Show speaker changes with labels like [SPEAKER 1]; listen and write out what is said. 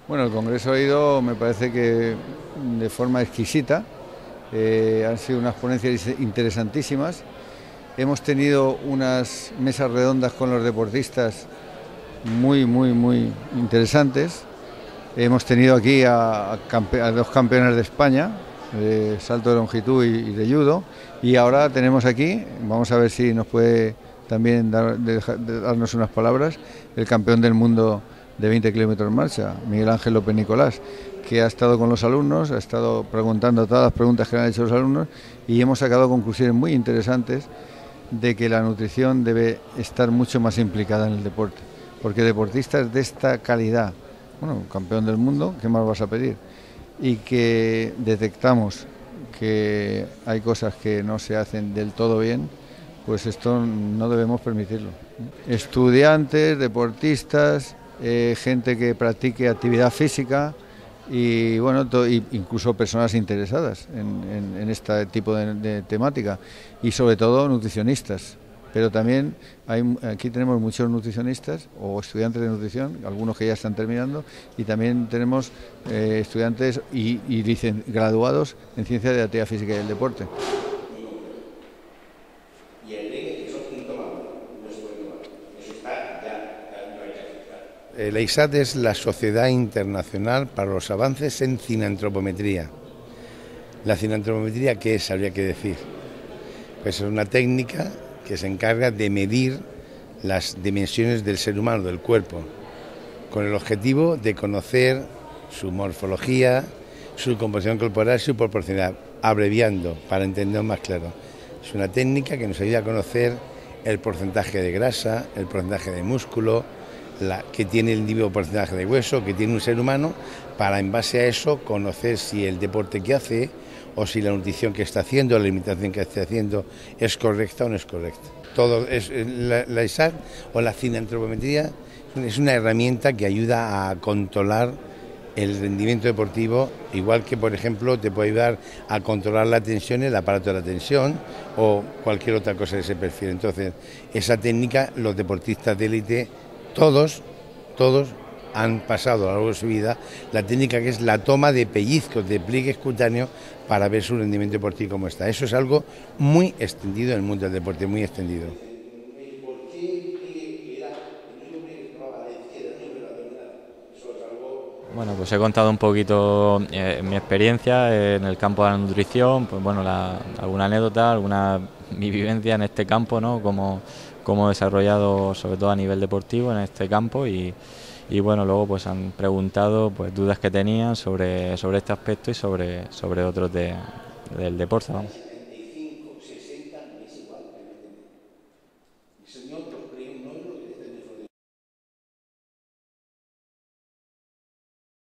[SPEAKER 1] Bueno, el Congreso ha ido, me parece que de forma exquisita. Han sido unas ponencias interesantísimas. Hemos tenido unas mesas redondas con los deportistas muy interesantes. Hemos tenido aquí a dos campeones de España, de salto de longitud y de judo, y ahora tenemos aquí, vamos a ver si nos puede también darnos unas palabras, el campeón del mundo de 20 kilómetros en marcha, Miguel Ángel López Nicolás, que ha estado con los alumnos, ha estado preguntando todas las preguntas que le han hecho los alumnos y hemos sacado conclusiones muy interesantes de que la nutrición debe estar mucho más implicada en el deporte, porque deportistas de esta calidad, bueno, campeón del mundo, ¿qué más vas a pedir? Y que detectamos que hay cosas que no se hacen del todo bien, pues esto no debemos permitirlo. Estudiantes, deportistas, gente que practique actividad física y bueno, incluso personas interesadas en este tipo de temática y sobre todo nutricionistas. Pero también aquí tenemos muchos nutricionistas o estudiantes de nutrición, algunos que ya están terminando, y también tenemos estudiantes y graduados en ciencia de la actividad física y el deporte.
[SPEAKER 2] La ISAT es la Sociedad Internacional para los Avances en Cinantropometría. La cinantropometría, ¿qué es? Habría que decir. Pues es una técnica que se encarga de medir las dimensiones del ser humano, del cuerpo, con el objetivo de conocer su morfología, su composición corporal y su proporcionalidad, abreviando para entenderlo más claro. Es una técnica que nos ayuda a conocer el porcentaje de grasa, el porcentaje de músculo, que tiene el individuo, porcentaje de hueso, que tiene un ser humano, para en base a eso conocer si el deporte que hace o si la nutrición que está haciendo, la alimentación que está haciendo es correcta o no es correcta. Todo es, la ISAT o la cinantropometría es una herramienta que ayuda a controlar el rendimiento deportivo, igual que, por ejemplo, te puede ayudar a controlar la tensión, el aparato de la tensión o cualquier otra cosa de ese perfil. Entonces, esa técnica, los deportistas de élite, todos han pasado a lo largo de su vida la técnica que es la toma de pellizcos de pliegues cutáneos para ver su rendimiento deportivo cómo está. Eso es algo muy extendido en el mundo del deporte, muy extendido.
[SPEAKER 3] Bueno, pues he contado un poquito mi experiencia en el campo de la nutrición, pues bueno, alguna anécdota, alguna mi vivencia en este campo, ¿no? Cómo he desarrollado, sobre todo a nivel deportivo, en este campo y bueno, luego pues han preguntado pues dudas que tenían sobre este aspecto y sobre otros del deporte, vamos.